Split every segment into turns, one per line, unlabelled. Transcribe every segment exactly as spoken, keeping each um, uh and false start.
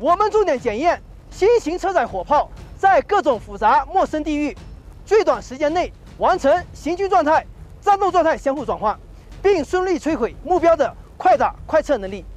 我们重点检验新型车载火炮在各种复杂陌生地域，最短时间内完成行军状态、战斗状态相互转换，并顺利摧毁目标的快打快撤能力。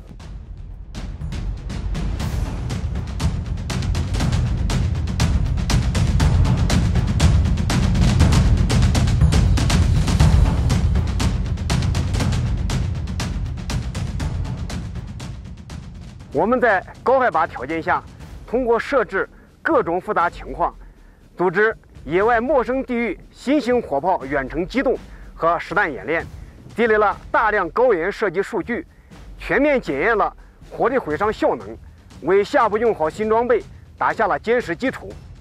我们在高海拔条件下，通过设置各种复杂情况，组织野外陌生地域新型火炮远程机动和实弹演练，积累了大量高原射击数据，全面检验了火力毁伤效能，为下步用好新装备打下了坚实基础。